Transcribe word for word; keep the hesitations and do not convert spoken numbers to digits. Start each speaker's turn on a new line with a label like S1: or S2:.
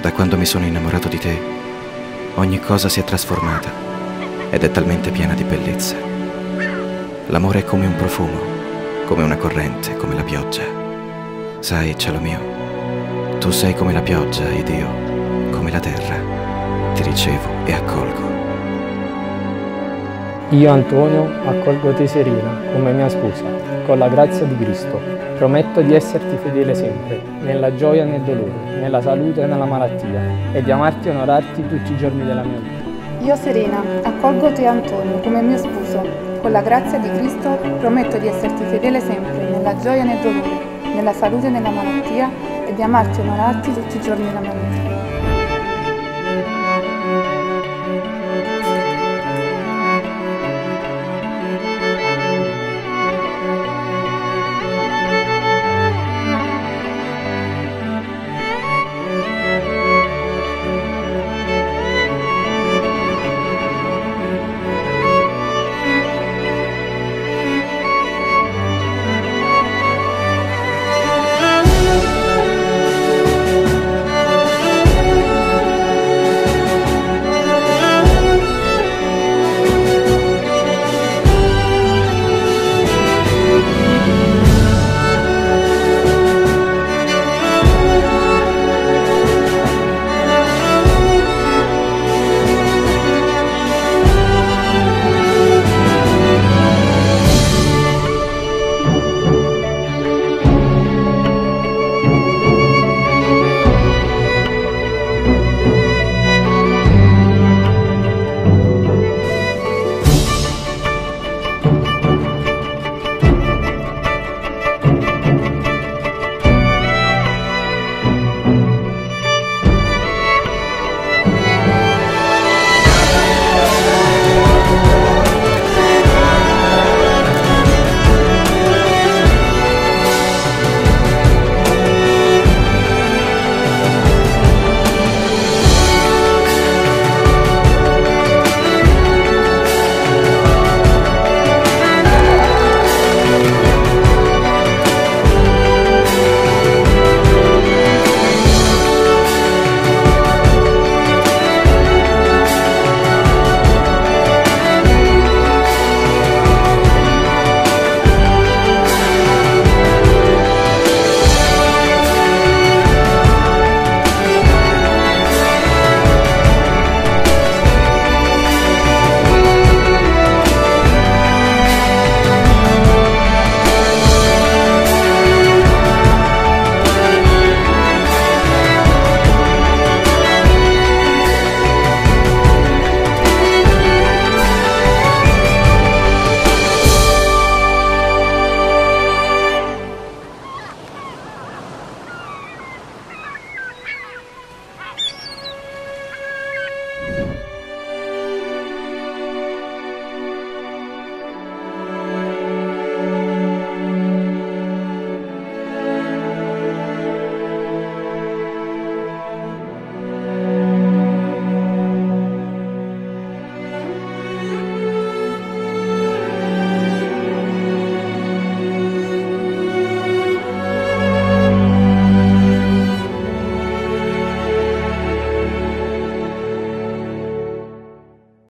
S1: Da quando mi sono innamorato di te, ogni cosa si è trasformata ed è talmente piena di bellezza. L'amore è come un profumo, come una corrente, come la pioggia. Sai, cielo mio, tu sei come la pioggia ed io come la terra. Ti ricevo e accolgo.
S2: Io, Antonio, accolgo te, Serena, come mia sposa, con la grazia di Cristo. Prometto di esserti fedele sempre, nella gioia e nel dolore, nella salute e nella malattia, e di amarti e onorarti tutti i giorni della mia vita.
S3: Io, Serena, accolgo te, Antonio, come mio sposo. Con la grazia di Cristo prometto di esserti fedele sempre, nella gioia e nel dolore, nella salute e nella malattia, e di amarti e onorarti tutti i giorni della mia vita.